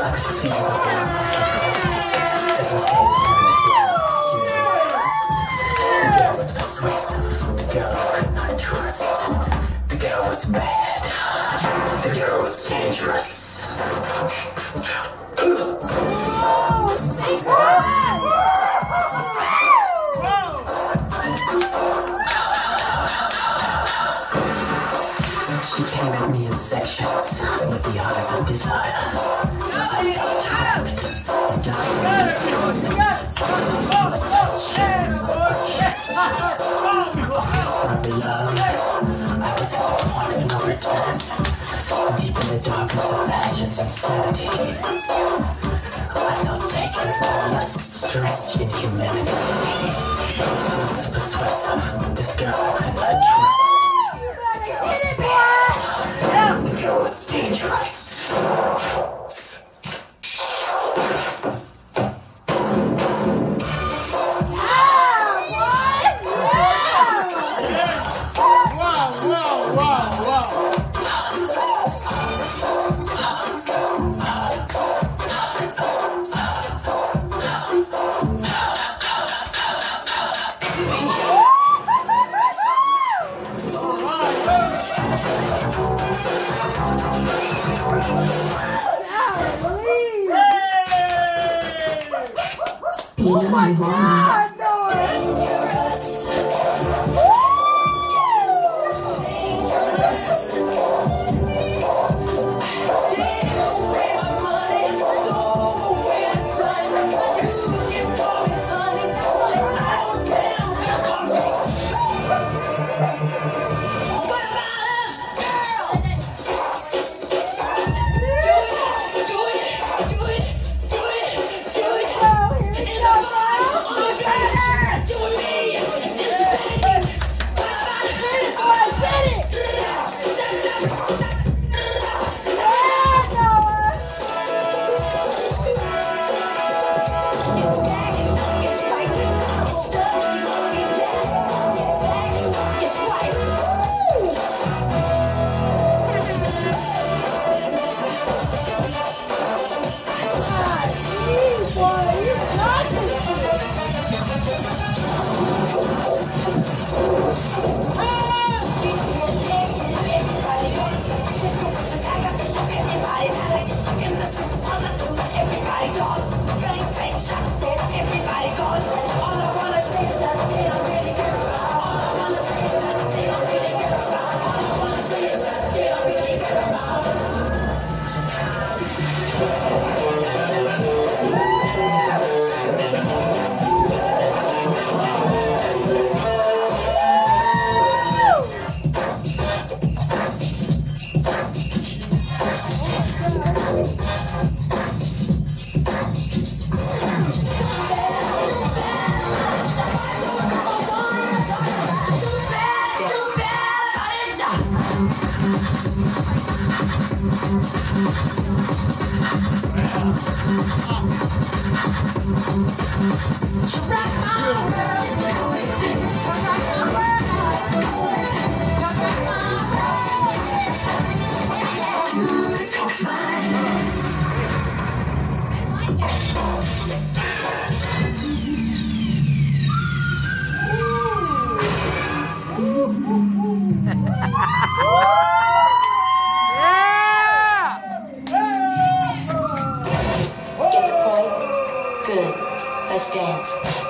I could feel the warmth of her presence every day during the years. The girl was persuasive. The girl I could not trust. The girl was bad. The girl was dangerous. She came at me in sections with the eyes of desire. I felt trapped and dying to see a touch, a kiss, always love. I was at the point of no return, deep in the darkness of passion's insanity. I felt taken by a strange inhumanity. It was persuasive. This girl I could not trust. The girl was dangerous. Oh my God! Good. Let's dance.